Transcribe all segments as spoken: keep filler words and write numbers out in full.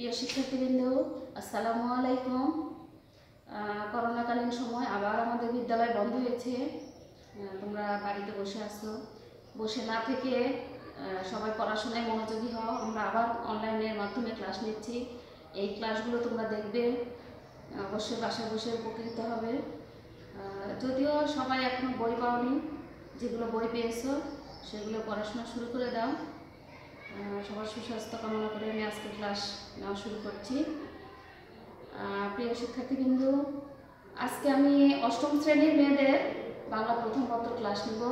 প্রিয় শিক্ষার্থীবৃন্দ, আসসালামু আলাইকুম। করোনাকালীন সময় আবার আমাদের বিদ্যালয় বন্ধ হয়েছে। তোমরা বাড়িতে বসে আছো, বসে না থেকে সবাই পড়াশোনায় মনোযোগী হও। আমরা আবার অনলাইনের মাধ্যমে ক্লাস নিচ্ছি। এই ক্লাসগুলো তোমরা দেখবে, অবশ্যই বাসায় বসে উপকৃত হবে। যদিও সবাই এখনো বই পাওনি, যেগুলো বই পেয়েছো সেগুলো পড়াশোনা শুরু করে দাও। সবার সুস্বাস্থ্য কামনা করে আমি আজকে ক্লাস নেওয়া শুরু করছি। প্রিয় শিক্ষার্থীবৃন্দ, আজকে আমি অষ্টম শ্রেণীর মেয়েদের বাংলা প্রথম পত্র ক্লাস নিব।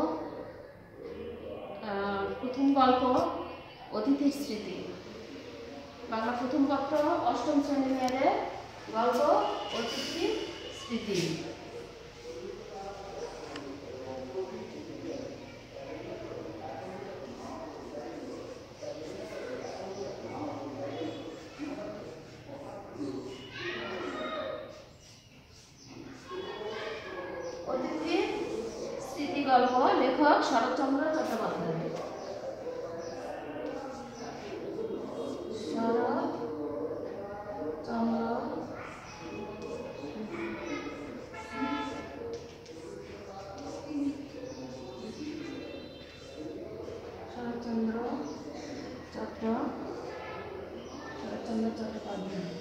প্রথম গল্প অতিথির স্মৃতি। বাংলা প্রথম পত্র অষ্টম শ্রেণীর মেয়েদের গল্প অতিথির স্মৃতি। অতিথির স্মৃতি গল্প, লেখক শরৎচন্দ্র চট্টোপাধ্যায়। শরৎচন্দ্র শরৎচন্দ্র চট্ট শরৎচন্দ্র চট্টোপাধ্যায়।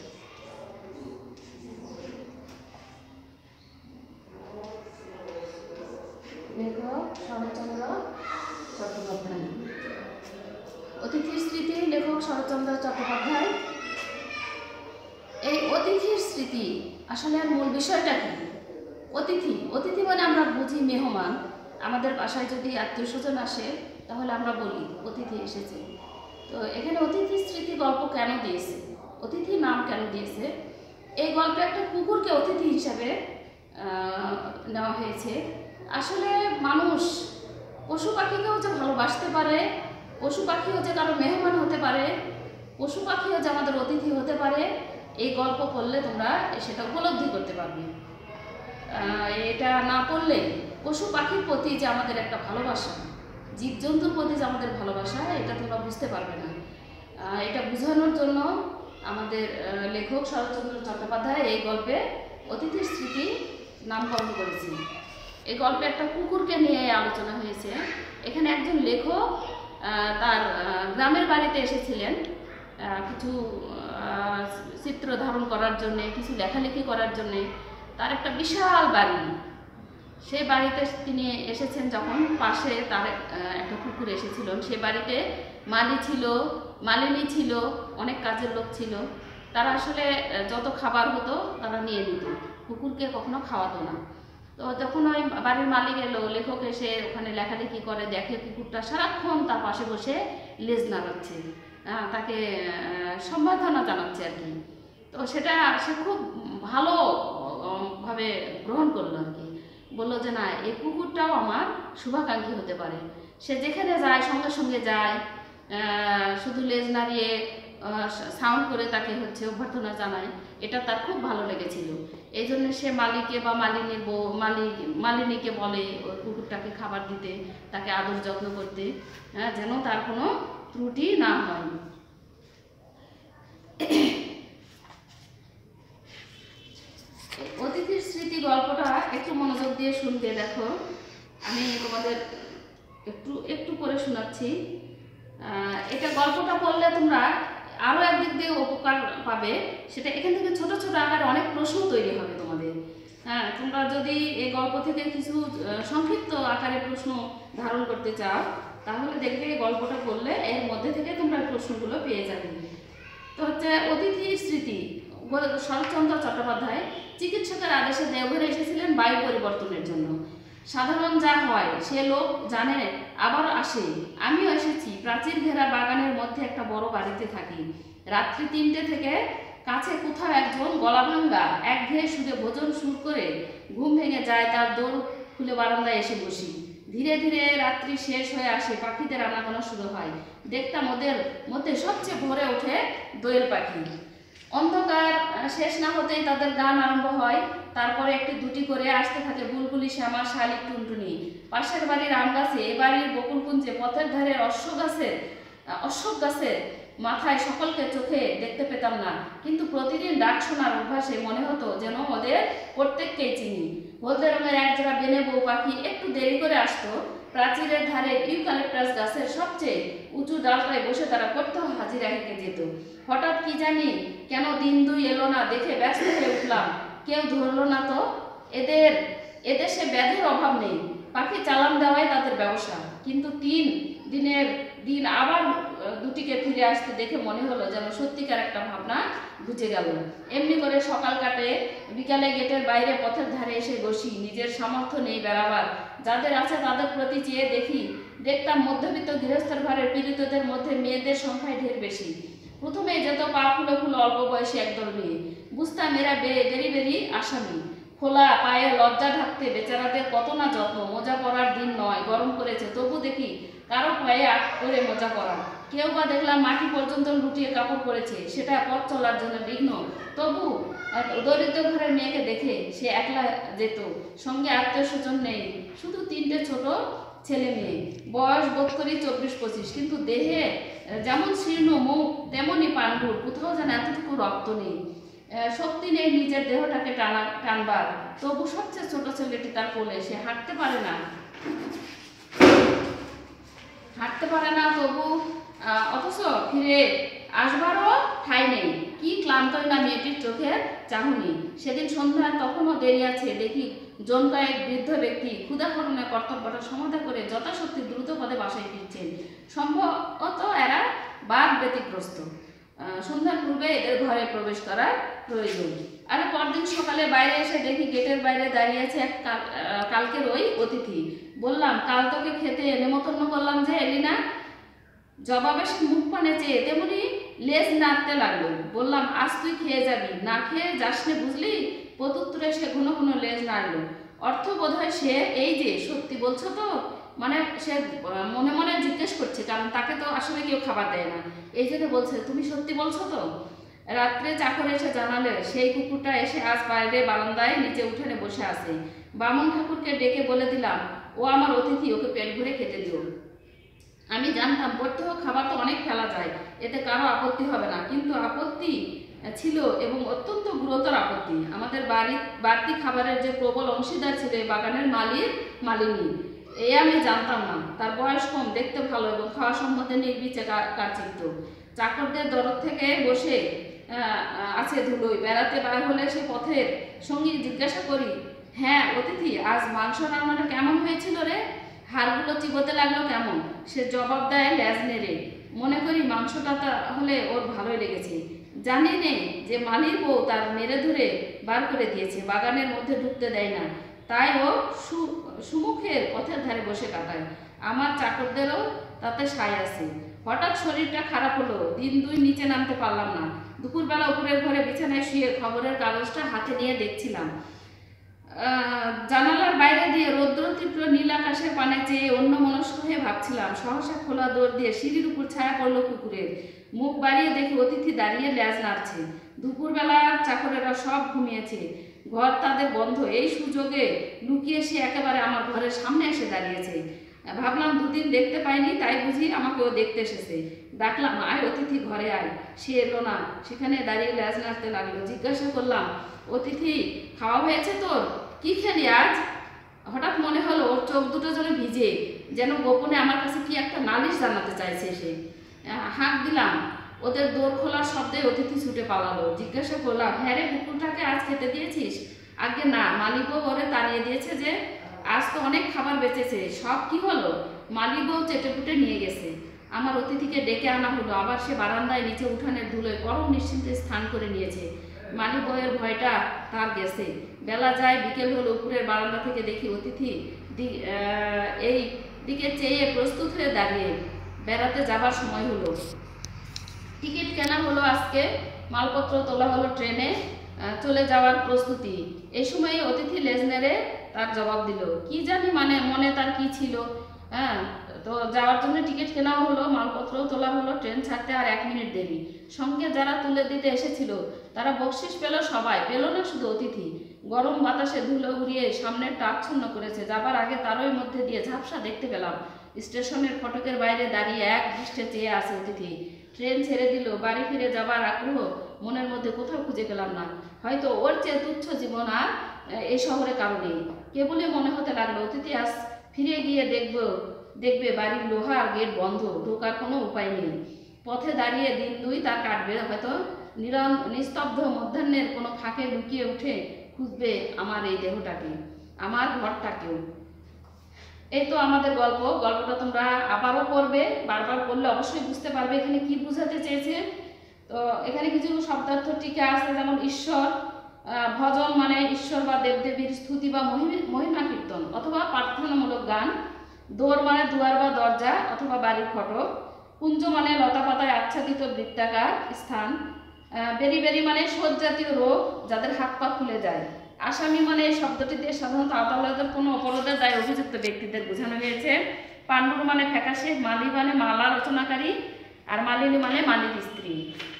লেখক শরৎচন্দ্র চট্টোপাধ্যায়। অতিথির স্মৃতি, লেখক শরৎচন্দ্র চট্টোপাধ্যায়। এই অতিথির স্মৃতি আসলে আর মূল বিষয়টা কি? অতিথি অতিথি মানে আমরা বুঝি মেহমান। আমাদের বাসায় যদি আত্মীয় স্বজন আসে তাহলে আমরা বলি অতিথি এসেছে। তো এখানে অতিথির স্মৃতি গল্প কেন দিয়েছে, অতিথি নাম কেন দিয়েছে? এই গল্পে একটা কুকুরকে অতিথি হিসাবে নেওয়া হয়েছে। আসলে মানুষ পশু পাখিকেও যে ভালোবাসতে পারে, পশু পাখিও যে কারো মেহমান হতে পারে, পশু পাখিও যে আমাদের অতিথি হতে পারে, এই গল্প পড়লে তোমরা সেটা উপলব্ধি করতে পারবে। এটা না পড়লে পশু পাখির প্রতি যে আমাদের একটা ভালোবাসা, জীবজন্তুর প্রতি যে আমাদের ভালোবাসা, এটা তোমরা বুঝতে পারবে না। এটা বোঝানোর জন্য আমাদের লেখক শরৎচন্দ্র চট্টোপাধ্যায় এই গল্পে অতিথির স্মৃতি নামকরণ করেছে। এই গল্পে একটা কুকুরকে নিয়ে আলোচনা হয়েছে। এখানে একজন লেখক তার গ্রামের বাড়িতে এসেছিলেন কিছু চিত্র ধারণ করার জন্যে, কিছু লেখালেখি করার জন্যে। তার একটা বিশাল বাড়ি, সেই বাড়িতে তিনি এসেছেন যখন পাশে তার একটা কুকুর এসেছিল। সে বাড়িতে মালি ছিল, মালিনী ছিল, অনেক কাজের লোক ছিল। তারা আসলে যত খাবার হতো তারা নিয়ে নিত, কুকুরকে কখনো খাওয়াতো না। তো যখন ওই বাড়ির মালিক এলো, লেখক এসে ওখানে লেখালেখি করে, দেখে কুকুরটা সারাক্ষণ তার পাশে বসে লেজ নাড়াচ্ছে, তাকে সম্বর্ধনা জানাচ্ছে আর কি। তো সেটা সে খুব ভালোভাবে গ্রহণ করলো আর কি। বললো যে না, এই কুকুরটাও আমার শুভাকাঙ্ক্ষী হতে পারে। সে যেখানে যায় সঙ্গে সঙ্গে যায়, শুধু লেজ নাড়িয়ে সাউন্ড করে তাকে হচ্ছে অভ্যর্থনা জানায়। এটা তার খুব ভালো লেগেছিল। এই জন্য সে মালিকে বা মালিনীর বউ মালিক মালিনীকে বলে ওই কুকুরটাকে খাবার দিতে, তাকে আদর যত্ন করতে, হ্যাঁ, যেন তার কোনো ত্রুটি না হয়। অতিথির স্মৃতি গল্পটা একটু মনোযোগ দিয়ে শুনতে দেখো। আমি তোমাদের একটু একটু করে শোনাচ্ছি। এটা গল্পটা পড়লে তোমরা আরও একদিক দিয়ে উপকার পাবে। সেটা এখান থেকে ছোট ছোট আকারে অনেক প্রশ্ন তৈরি হবে তোমাদের। হ্যাঁ, তোমরা যদি এই গল্প থেকে কিছু সংক্ষিপ্ত আকারে প্রশ্ন ধারণ করতে চাও তাহলে দেখবে এই গল্পটা পড়লে এর মধ্যে থেকে তোমরা প্রশ্নগুলো পেয়ে যাবে। তো হচ্ছে অতিথির স্মৃতি। শরৎচন্দ্র চট্টোপাধ্যায় চিকিৎসকের আদেশে দেওঘরে এসেছিলেন বায়ু পরিবর্তনের জন্য। সাধারণ যা হয় সে লোক জানে, আবার আসে। আমিও এসেছি। প্রাচীর ঘেরা বাগানের মধ্যে একটা বড় বাড়িতে থাকি। রাত্রি তিনটে থেকে কাছে কোথাও একজন গলাভাঙ্গা একঘেয়ে সুরে ভোজন সুর করে ঘুম ভেঙে যায়। তার দৌড় খুলে বারান্দায় এসে বসি। ধীরে ধীরে রাত্রি শেষ হয়ে আসে, পাখিদের আনাগোনা শুরু হয়। দেখতাম ওদের মধ্যে সবচেয়ে ভরে ওঠে দোয়েল পাখি। অন্ধকার শেষ না হতেই তাদের গান আরম্ভ হয়। তারপরে একটি দুটি করে আসতে থাকে বুলবুলি, শ্যামা, শালিক, টুনটুনি। পাশের বাড়ির আম গাছে, এ বাড়ির বকুল কুঞ্জে, পথের ধারে অশ্বক গাছে অশ্বক গাছে মাথায় সকলকে চোখে দেখতে পেতাম না, কিন্তু প্রতিদিন ডাক শোনার অভ্যাসে মনে হতো যেন ওদের প্রত্যেককেই চিনি। হলদে রঙের একজোড়া বেনে বউ পাখি একটু দেরি করে আসতো। প্রাচীরের ধারে ইউক্যালিপটাস গাছের সবচেয়ে উঁচু ডালটায় বসে তারা প্রত্যহ হাজিরা হেঁকে যেত। হঠাৎ কি জানি কেন দিন দুই এলো না, দেখে ব্যস্ত হয়ে উঠলাম। কেউ ধরলো না তো। এদের এদেশে ব্যাধের অভাব নেই, পাখি চালান দেওয়াই তাদের ব্যবসা। কিন্তু তিন দিনের দিন আবার দুটিকে ফিরে আসতে দেখে মনে হলো যেন সত্যিকার একটা ভাবনা ঘুচে গেল। এমনি করে সকাল কাটে, বিকালে গেটের বাইরে পথের ধারে এসে বসি। নিজের সামর্থ্য নেই বেড়াবার, যাদের আছে তাদের প্রতি চেয়ে দেখি। দেখতাম মধ্যবিত্ত গৃহস্থের ঘরের পীড়িতদের মধ্যে মেয়েদের সংখ্যায় ঢের বেশি। প্রথমে যেত পা ফুলো ফুলো অল্প বয়সী একদল মেয়ে, বুঝতাম এরা বেরি বেরি আসামি। খোলা পায়ে লজ্জা ঢাকতে বেচারাদের কত না যত্ন। মোজা পরার দিন নয়, গরম করেছে, তবু দেখি কারো পায়ে আট করে মোজা পরা। কেউ বা দেখলাম মাটি পর্যন্ত লুটিয়ে কাপড় পরেছে, সেটা পথ চলার জন্য বিঘ্ন। তবু দরিদ্র ঘরের মেয়েকে দেখে সে একলা যেত, সঙ্গে আত্মীয় স্বজন নেই, শুধু তিনটে ছোট ছেলে মেয়ে। বয়স বোধ করি চব্বিশ পঁচিশ, কিন্তু দেহে যেমন শীর্ণ, মুখ তেমনই পাণ্ডুর, কোথাও যেন এতটুকু রক্ত নেই, শক্তি নেই নিজের দেহটাকে টানা টানবার। তবু সবচেয়ে ছোট ছেলেটি তার কোলে, সে হাঁটতে পারে না হাঁটতে পারে না তবু অথচ ফিরে আসবারও ঠাঁই নেই। কি ক্লান্তই না মেয়েটির চোখের চাহনি। সেদিন সন্ধ্যায় তখনও দেরি আছে, দেখি জন কয়েক বৃদ্ধ ব্যক্তি ক্ষুধাকরণে কর্তব্যটা সমাধা করে যথাশক্তি দ্রুত পদে বাসায় ফিরছেন। সম্ভবত এরা বাদ ব্যতিগ্রস্ত, সন্ধ্যার পূর্বে এদের ঘরে প্রবেশ করার প্রয়োজন। আর পরদিন সকালে বাইরে এসে দেখি গেটের বাইরে দাঁড়িয়ে আছে এক কালকের ওই অতিথি। বললাম, কাল তোকে খেতে নেমন্তন্ন করলাম যে এলি না? জবাবে সে মুখ পানে চেয়ে তেমনি লেজ নাড়তে লাগলো। বললাম, আজ তুই খেয়ে যাবি, না খেয়ে যাস নে বুঝলি? প্রত্যুত্তরে সে ঘন ঘন লেজ নাড়লো। অর্থ বোধ হয় সে এই যে সত্যি বলছো তো, মানে সে মনে মনে জিজ্ঞেস করছে, কারণ তাকে তো আসলে কেউ খাবার দেয় না, এই জন্য বলছে তুমি সত্যি বলছো তো? রাত্রে চাকর এসে জানালে সেই কুকুরটা এসে আজ বাইরে বারান্দায় নিচে উঠানে বসে আছে। বামুন ঠাকুরকে ডেকে বলে দিলাম, ও আমার অতিথি, ওকে পেট ভরে খেতে দিও। আমি জানতাম প্রত্যহ খাবার তো অনেক ফেলা যায়, এতে কারো আপত্তি হবে না, কিন্তু আপত্তি ছিল এবং অত্যন্ত গুরুতর আপত্তি। আমাদের বাড়ি বাড়তি খাবারের যে প্রবল অংশীদার ছিল বাগানের মালিক মালিনী, এ আমি জানতাম না। তার বয়স কম, দেখতে ভালো এবং খাওয়া সম্বন্ধে নির্বিচে কার্চিত্ত। চাকরদের দরদ থেকে বসে আছে ধুলোয়। বেড়াতে বার হলে সে পথের সঙ্গী জিজ্ঞাসা করি, হ্যাঁ অতিথি, আজ মাংস রান্নাটা কেমন হয়েছিল রে? হাড়গুলো চিবোতে লাগলো কেমন? সে জবাব দেয় ল্যাজ নেড়ে, মনে করি মাংসটা তাহলে ওর ভালোই লেগেছে। জানি নেই যে মালির বউ তার নেড়ে ধরে বার করে দিয়েছে, বাগানের মধ্যে ঢুকতে দেয় না, তাই ও সুমুখের পথের ধারে বসে কাটায়। আমার চাকরদেরও তাতে সায় আছে। হঠাৎ শরীরটা খারাপ হলো, দিন দুই নিচে নামতে পারলাম না। দুপুরবেলা উপরের ঘরে বিছানায় শুয়ে খবরের কাগজটা হাতে নিয়ে দেখছিলাম। জানালার বাইরে দিয়ে রৌদ্র তীব্র নীল আকাশের পানে চেয়ে অন্য মনস্ক হয়ে ভাবছিলাম। সহসা খোলা দৌড় দিয়ে সিঁড়ির উপর ছায়া পড়লো কুকুরের। মুখ বাড়িয়ে দেখি অতিথি দাঁড়িয়ে ল্যাজ নাড়ছে। দুপুরবেলা চাকরেরা সব ঘুমিয়েছে, ঘর তাদের বন্ধ। এই সুযোগে লুকিয়ে সে একেবারে আমার ঘরের সামনে এসে দাঁড়িয়েছে। ভাবলাম দুদিন দেখতে পাইনি, তাই বুঝি আমাকে ও দেখতে এসেছে। ডাকলাম, আয় অতিথি ঘরে আয়। সে এলো না, সেখানে দাঁড়িয়ে ল্যাজ নাড়তে লাগলো। জিজ্ঞাসা করলাম, অতিথি খাওয়া হয়েছে তোর? কি খেলি আজ? হঠাৎ মনে হলো ওর চোখ দুটো যেন ভিজে, যেন গোপনে আমার কাছে কি একটা নালিশ জানাতে চাইছে সে। হাঁক দিলাম। ওদের দৌড় খোলার শব্দে অতিথি ছুটে পালালো। জিজ্ঞাসা করলাম, হ্যাঁ রে, কুকুরটাকে আজ খেতে দিয়েছিস? আগে না, মালিকও ওরে তাড়িয়ে দিয়েছে যে। আজ তো অনেক খাবার বেঁচেছে, সব কি হলো? মালিকও চেটেপুটে নিয়ে গেছে। আমার অতিথিকে ডেকে আনা হলো। আবার সে বারান্দায় নিচে উঠানের ধুলোয় পরম নিশ্চিন্তে স্থান করে নিয়েছে। মালিক বউয়ের ভয়টা তার গেছে। বেলা যায়, বিকেল হলো। উপরের বারান্দা থেকে দেখি অতিথি এই দিকে চেয়ে প্রস্তুত হয়ে দাঁড়িয়ে। বেড়াতে যাবার সময় হলো। টিকিট কেনা হলো আজকে, মালপত্র তোলা হলো, ট্রেনে চলে যাওয়ার প্রস্তুতি। এই সময় অতিথি লেজ নেড়ে তার জবাব দিল। কি জানি মানে মনে তার কি ছিল। হ্যাঁ, তো যাওয়ার জন্য টিকিট কেনা হলো, মালপত্রও তোলা হলো, ট্রেন ছাড়তে আর এক মিনিট দেরি। সঙ্গে যারা তুলে দিতে এসেছিল তারা বকশিস পেল, সবাই পেল না শুধু অতিথি। গরম বাতাসে ধুলো উড়িয়ে সামনেরটা আচ্ছন্ন করেছে। যাবার আগে তারই মধ্যে দিয়ে ঝাপসা দেখতে পেলাম স্টেশনের ফটকের বাইরে দাঁড়িয়ে এক দৃষ্টে চেয়ে আছে অতিথি। ট্রেন ছেড়ে দিল, বাড়ি ফিরে যাবার আগ্রহ মনের মধ্যে কোথাও খুঁজে পেলাম না। হয়তো ওর চেয়ে তুচ্ছ জীবন আর এই শহরে কারো নেই। কেবলই মনে হতে লাগলো অতিথি আজ ফিরে গিয়ে দেখবো দেখবে বাড়ির লোহার গেট বন্ধ, ঢোকার কোনো উপায় নেই। পথে দাঁড়িয়ে দিন দুই তার কাটবে, হয়তো নিরন নিস্তব্ধ মধ্যাহ্নের কোনো ফাঁকে লুকিয়ে উঠে খুঁজবে আমার এই দেহটাকে, আমার ঘরটাকেও। এই তো আমাদের গল্প। গল্পটা তোমরা আবারও পড়বে, বারবার পড়লে অবশ্যই বুঝতে পারবে এখানে কি বোঝাতে চেয়েছে। তো এখানে কিছু শব্দার্থ টিকা আছে, যেমন ঈশ্বর, ভজন মানে ঈশ্বর বা দেবদেবীর স্তুতি বা মহিমা কীর্তন অথবা প্রার্থনামূলক গান। দোর মানে দুয়ার বা দরজা অথবা বাড়ির ফটক। কুঞ্জ মানে লতা পাতায় আচ্ছাদিত বৃত্তাকার স্থান। বেরি বেরি মানে শোথ জাতীয় রোগ যাদের হাত পা খুলে যায়। আসামি মানে এই শব্দটিতে সাধারণত আদালতের কোনো অপরাধের দায়ে অভিযুক্ত ব্যক্তিদের বোঝানো হয়েছে। পাণ্ডুর মানে ফ্যাকাশে, মালি মানে মালা রচনাকারী, আর মালিনী মানে মালির স্ত্রী।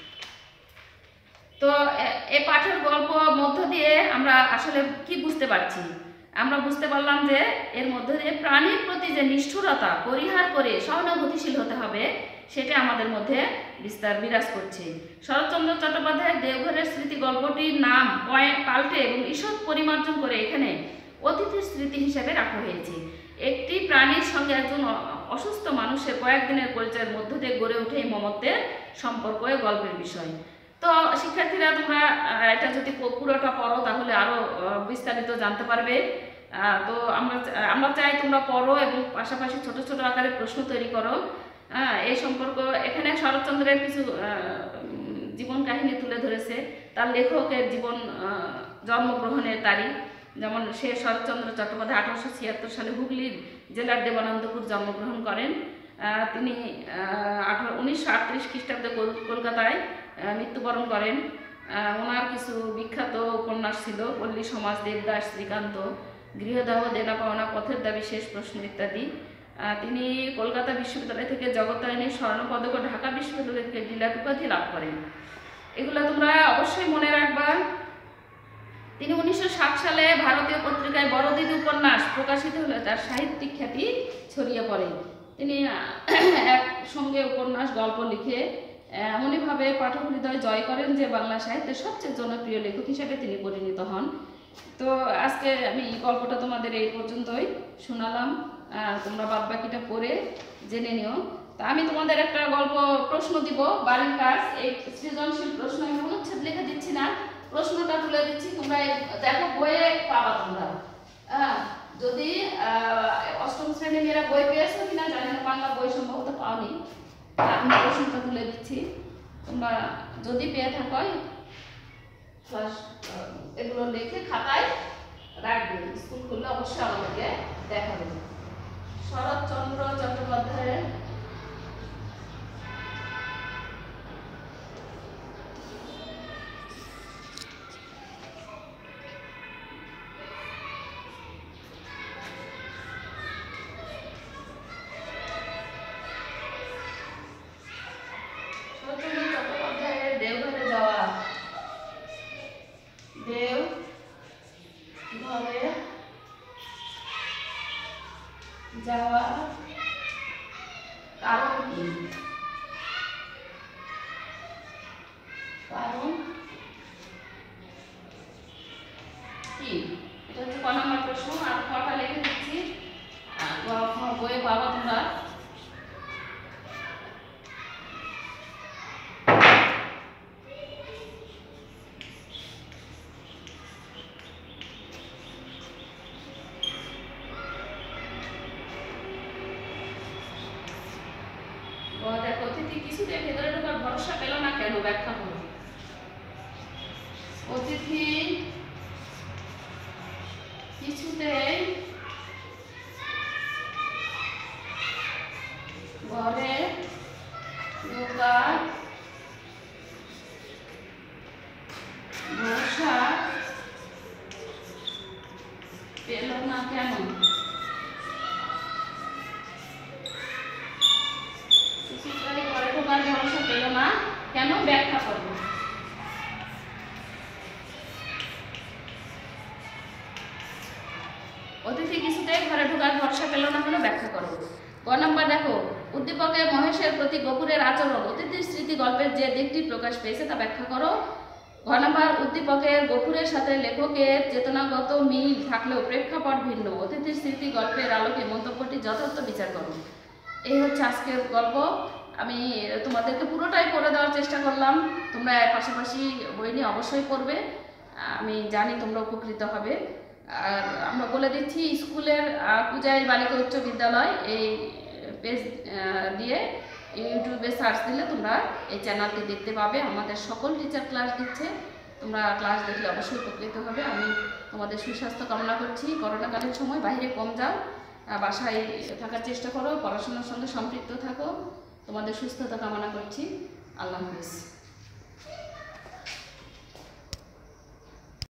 তো এই পাঠের গল্প মধ্য দিয়ে আমরা আসলে কি বুঝতে পারছি? আমরা বুঝতে পারলাম যে এর মধ্য দিয়ে প্রাণীর প্রতি যে নিষ্ঠুরতা পরিহার করে সহানুভূতিশীল হতে হবে, সেটা আমাদের মধ্যে বিস্তার বিরাজ করছে। শরৎচন্দ্র চট্টোপাধ্যায়ের দেওঘরের স্মৃতি গল্পটির নাম পাল্টে এবং ঈষৎ পরিমার্জন করে এখানে অতিথির স্মৃতি হিসেবে রাখা হয়েছে। একটি প্রাণীর সঙ্গে একজন অসুস্থ মানুষের কয়েকদিনের পরিচয়ের মধ্য দিয়ে গড়ে ওঠে এই মমত্বের সম্পর্ক এই গল্পের বিষয়। তো শিক্ষার্থীরা, তোমরা এটা যদি পুরোটা পড়ো তাহলে আরও বিস্তারিত জানতে পারবে। তো আমরা আমরা চাই তোমরা পড়ো এবং পাশাপাশি ছোট ছোট আকারে প্রশ্ন তৈরি করো। হ্যাঁ, এই সম্পর্ক এখানে শরৎচন্দ্রের কিছু জীবন কাহিনী তুলে ধরেছে, তার লেখকের জীবন জন্মগ্রহণের তারিখ। যেমন সে শরৎচন্দ্র চট্টোপাধ্যায় আঠারোশো ছিয়াত্তর সালে হুগলির জেলার দেবানন্দপুর জন্মগ্রহণ করেন। তিনি আঠারো উনিশশো আটত্রিশ খ্রিস্টাব্দে কলকাতায় মৃত্যুবরণ করেন। ওনার কিছু বিখ্যাত উপন্যাস ছিল পল্লী সমাজ, দেবদাস, শ্রীকান্ত, গৃহদাহ, দেনা পাওনা, পথের দাবি, শেষ প্রশ্ন ইত্যাদি। তিনি কলকাতা বিশ্ববিদ্যালয় থেকে জগত্তারিণীর স্বর্ণপদক ও ঢাকা বিশ্ববিদ্যালয় থেকে ডিলার উপাধি লাভ করেন। এগুলো তোমরা অবশ্যই মনে রাখবা। তিনি উনিশশো ষাট সালে ভারতীয় পত্রিকায় বড়দিদি উপন্যাস প্রকাশিত হলে তার সাহিত্যিক খ্যাতি ছড়িয়ে পড়ে। তিনি একসঙ্গে উপন্যাস, গল্প লিখে এমনইভাবে পাঠক হৃদয় জয় করেন যে বাংলা সাহিত্যের সবচেয়ে জনপ্রিয় লেখক হিসেবে তিনি পরিণত হন। তো আজকে আমি গল্পটা তোমাদের এই পর্যন্তই শোনালাম, তোমরা বাদ বাকিটা পড়ে জেনে নিও। তা আমি তোমাদের একটা গল্প প্রশ্ন দিব, বাড়ির কাজ। এই সৃজনশীল প্রশ্ন আমি অনুচ্ছেদ লিখে দিচ্ছি না, প্রশ্নটা তুলে দিচ্ছি, তোমরা দেখো বইয়ে পাবা তোমরা। হ্যাঁ, যদি অষ্টম শ্রেণী মেয়েরা বই পেয়েছো কিনা জানি না, বাংলা বই সম্ভবত পাওনি। আমি প্রশ্নটা তুলে দিচ্ছি, তোমরা যদি পেয়ে থাকো এগুলো লিখে খাতায় রাখবে, স্কুল খুললে অবশ্যই আমাদেরকে দেখাবে। শরৎচন্দ্র চট্টোপাধ্যায়ের দেওঘরে যাওয়া। দেও ঘরে যাওয়া কারণ কি? কারণ কি? এটা হচ্ছে ক নম্বর প্রশ্ন। আর কটা লিখে দিচ্ছি, বইয়ে পাবা তোমরা। দেখো, অতিথি কিছুতে ভেতরে ঢোকার ভরসা পেল না কেন, ব্যাখ্যা করো। অতিথি কিছুতে ঘরে ঢোকার ভরসা পেল না কেন? ঘরে ঢোকার ভরসা পেল না কেন, ব্যাখ্যা করবো। অতিথি কিছুতে ঘরে ঢোকার ভরসা পেল না কেন, ব্যাখ্যা করো। ক নাম্বার দেখো, উদ্দীপকে মহেশের প্রতি গফুরের আচরণ অতিথির স্মৃতি গল্পের যে দিকটি প্রকাশ পেয়েছে তা ব্যাখ্যা করো। ঘ নম্বর, উদ্দীপকের গফুরের সাথে লেখকের চেতনাগত মিল থাকলেও প্রেক্ষাপট ভিন্ন। অতিথির স্মৃতি গল্পের আলোকে মন্তব্যটি যথার্থ বিচার করো। এই হচ্ছে আজকের গল্প। আমি তোমাদেরকে পুরোটাই পড়ে দেওয়ার চেষ্টা করলাম। তোমরা পাশাপাশি বই নিয়ে অবশ্যই পড়বে, আমি জানি তোমরা উপকৃত হবে। আর আমরা বলে দিচ্ছি, স্কুলের কুজাইল বালিকা উচ্চ বিদ্যালয় এই পেজ দিয়ে ইউটিউবে সার্চ দিলে তোমরা এই চ্যানেলটি দেখতে পাবে। আমাদের সকল টিচার ক্লাস দিচ্ছে, তোমরা ক্লাস দেখলে অবশ্যই উপকৃত হবে। আমি তোমাদের সুস্বাস্থ্য কামনা করছি। করোনাকালীন সময় বাইরে কম যাও, বাসায় থাকার চেষ্টা করো, পড়াশোনার সঙ্গে সম্পৃক্ত থাকো। তোমাদের সুস্থতা কামনা করছি। আল্লাহ হাফেজ।